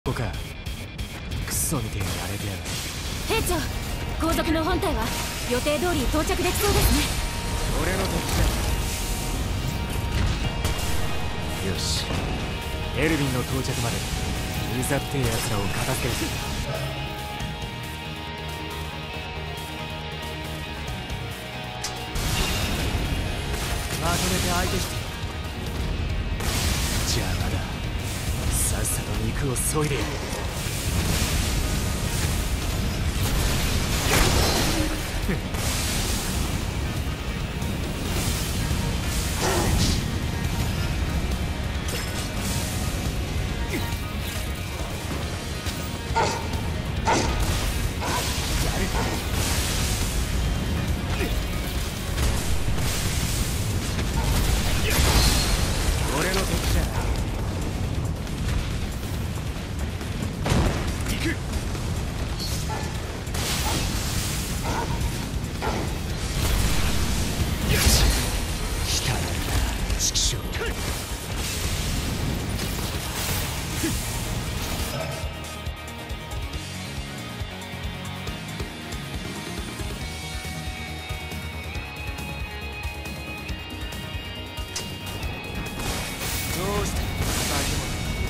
こか。クソみてえに荒れてやる。 兵長、後続の本隊は予定通り到着できそうですね。 俺の敵だ。よし、エルヴィンの到着までうざってえ奴らを片付ける。まとめて相手して。邪魔だ。さっさと肉を削いでやる。俺の敵だ。行く。よし、来たな。畜生。どうした化け物。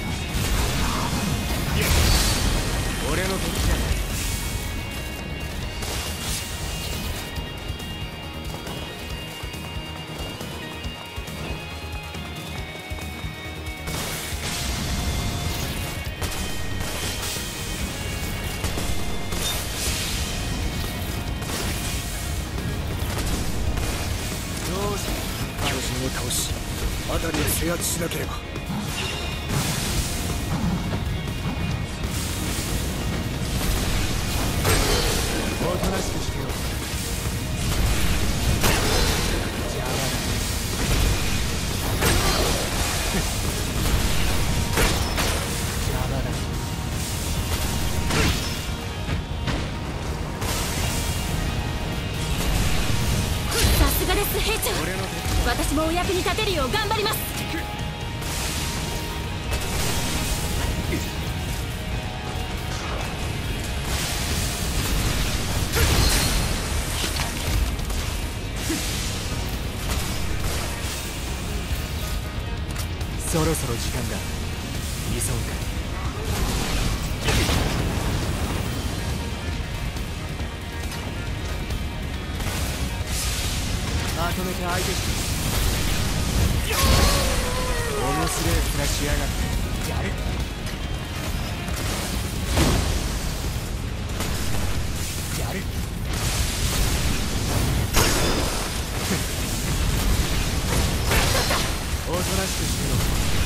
俺の敵じゃない。どうした。巨人を倒し辺りを制圧しなければ。おとなしくしてよ。邪魔だ。邪魔だ。 さすがです、兵長。 俺の敵。 私もお役に立てるよう頑張ります。 そろそろ時間だ。急ぐか。まとめて相手して。面白い面しやがって。やる。やる。おとなしくしてろ。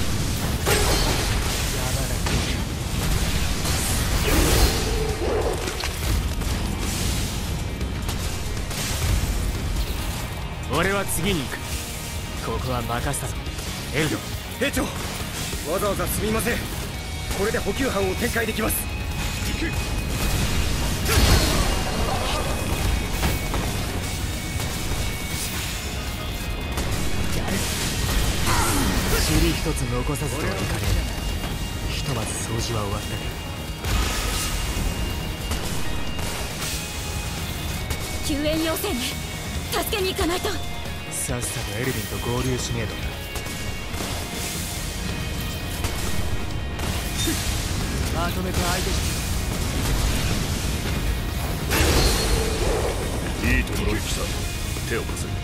邪魔だ。俺は次に行く。ここは任せたぞ。エルド。 兵長、わざわざすみません。これで補給班を展開できます。行く。 塵一つ残さずとはいかねえ。ひとまず掃除は終わったか救援要請ね。助けに行かないと。 ら。さっさとエルヴィンと合流しねえとな。まとめて相手して。 いいところに来た。手を貸せ。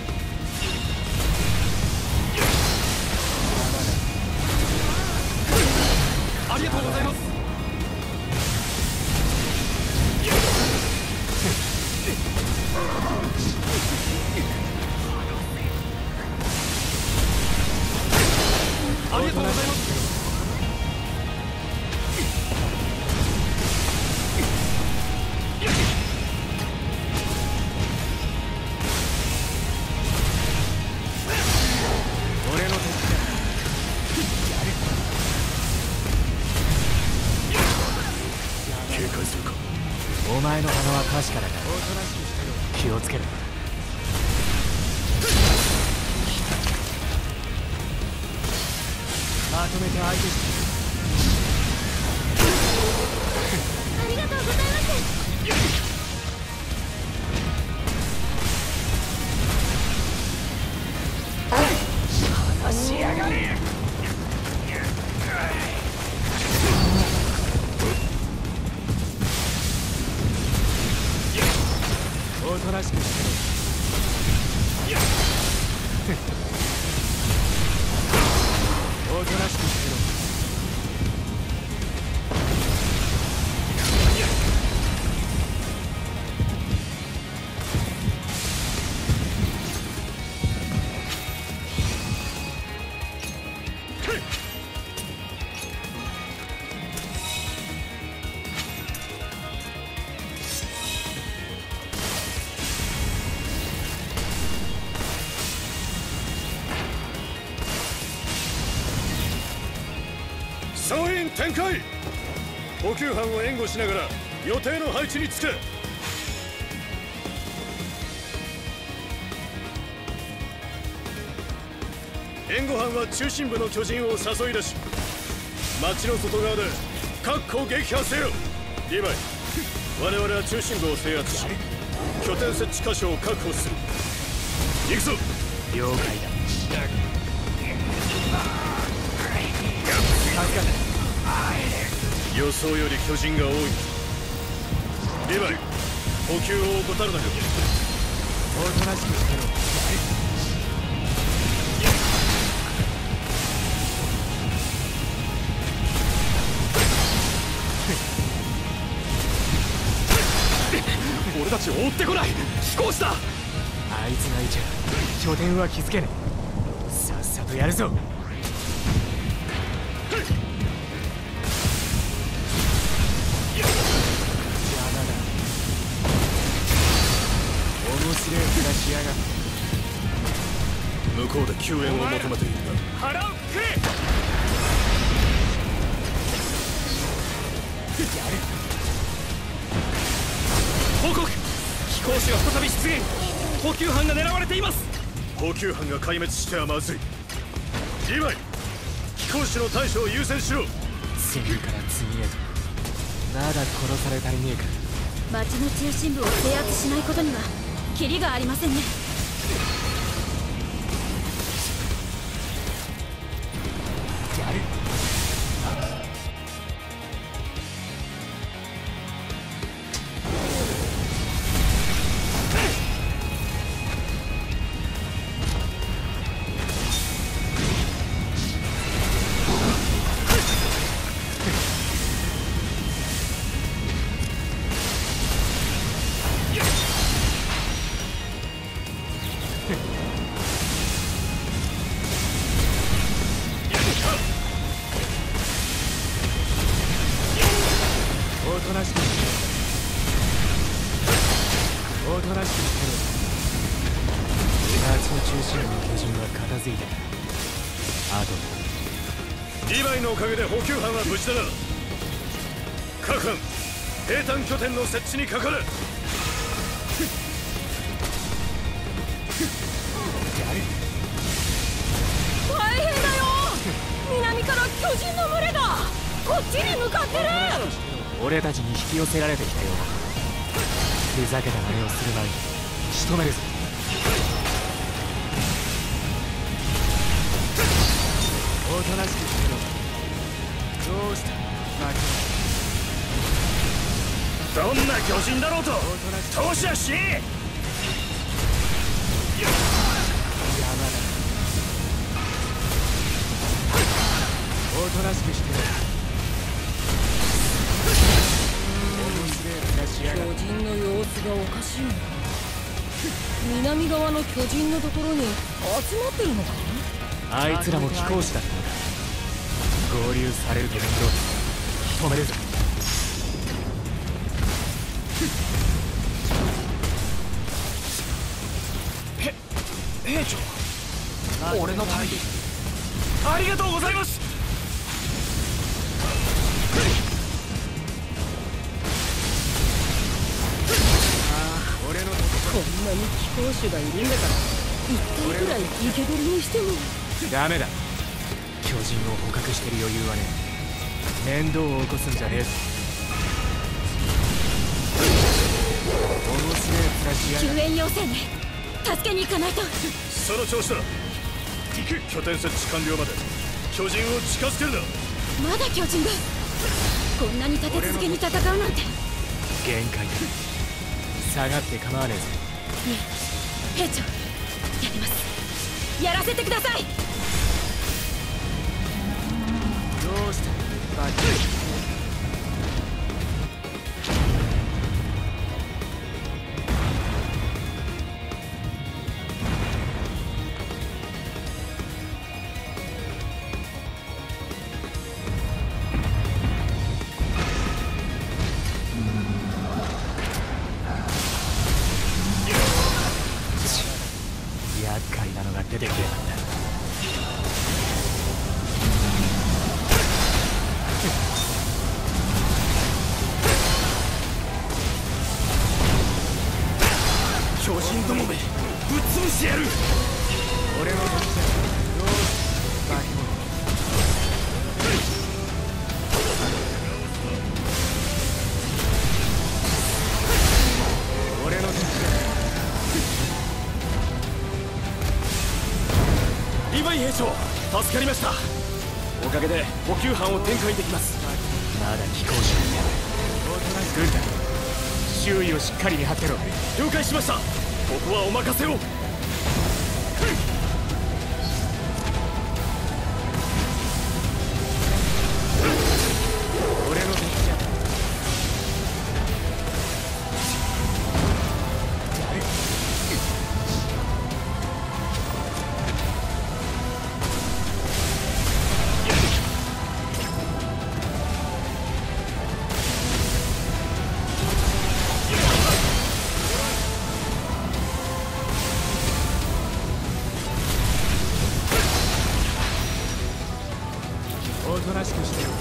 ありがとうございます。ありがとうございます。 俺の敵だ。 警戒するか。 お前の鼻は確かだが気をつけろ。まとめて相手して。 なしくしてろ。おとなしくしてろ。 総員展開。補給班を援護しながら予定の配置につけ。援護班は中心部の巨人を誘い出し、町の外側で確保撃破せよ。リヴァイ、我々は中心部を制圧し、拠点設置箇所を確保する。行くぞ。 了解だ。 予想より巨人が多い。リヴァイ、補給を怠るなよ。 おとなしくしてろ。 俺たちを追ってこない。飛行士だ。 あいつがいちゃ拠点は築けねえ。さっさとやるぞ。面白い暮らしやがって。 向こうで救援を求めている。 腹をくれ。報告。飛行士が再び出現。補給班が狙われています。 補給班が壊滅してはまずい。リヴァイ、飛行士の対処を優先しろ。 次から次へとまだ殺されたりねえか。 町の中心部を制圧しないことにはキリがありませんね。 やる。おとなしくしてろ。おとなしくしてろ。町の中心部の巨人は片付いた。あとリヴァイのおかげで補給班は無事だな。各班、兵站拠点の設置にかかれ。 大変だよ。南から巨人の群れがこっちに向かってる。 俺たちに引き寄せられてきたようだ。ふざけた真似をする前に仕留めるぞ。おとなしくしてろ。どうしたバカ。 どんな巨人だろうと投資はしねえ。 山だ。おとなしくしてろ。 巨人の様子がおかしいな。南側の巨人のところに集まってるのかな。 あいつらも飛行士だったのか。合流されると面倒。止めるぞ。 兵長、俺のためにありがとうございます。 こんなに飛行士がいるんだから一回くらい生け捕りにしても。 ダメだ。巨人を捕獲してる余裕はねえ。面倒を起こすんじゃねえぞ。面白い暮らしや救援要請ね。助けに行かないと。 その調子だ。拠点設置完了まで巨人を近づけるな。 まだ巨人がこんなに立て続けに戦うなんて。 限界だ。下がって構わねえぞ。 兵長、やります。やらせてください。 どうしたバッチリ。厄介なのが出てきやがった。 巨人どもめぶっ潰してやる。 俺の敵だ。どうしたバケモン。俺の敵だ。 リヴァイ兵長、助かりました。おかげで補給班を展開できます。 まだ寄港しないや。軍団、周囲をしっかり見張ってろ。 了解しました。ここはお任せを。 俺の敵じゃ。おとなしくしてろ。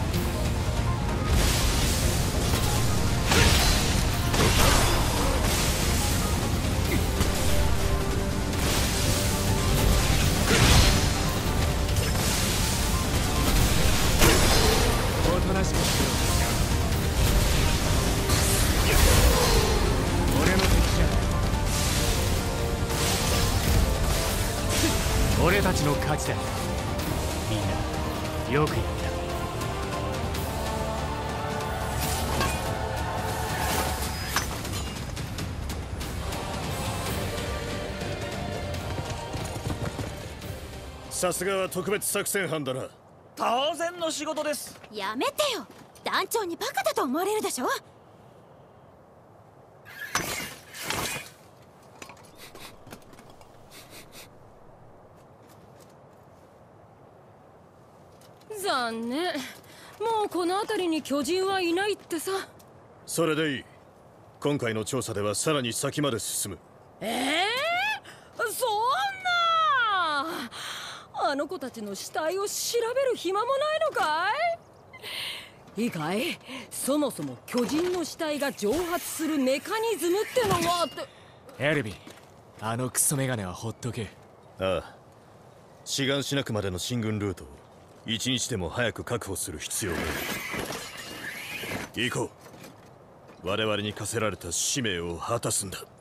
おとなしくしてろ。俺の敵じゃ。俺たちの勝ちだ。みんなよくやった。 さすがは特別作戦班だな。 当然の仕事です。 やめてよ。団長にバカだと思われるでしょ。 残念。もうこの辺りに巨人はいないってさ。 それでいい。今回の調査ではさらに先まで進む。 そんなあの子たちの死体を調べる暇もないのかい？いいかい？そもそも巨人の死体が蒸発するメカニズムってのはって。 エルヴィン、あのクソメガネはほっとけ。 ああ、志願しなくまでの進軍ルートを一日でも早く確保する必要がある。行こう。我々に課せられた使命を果たすんだ。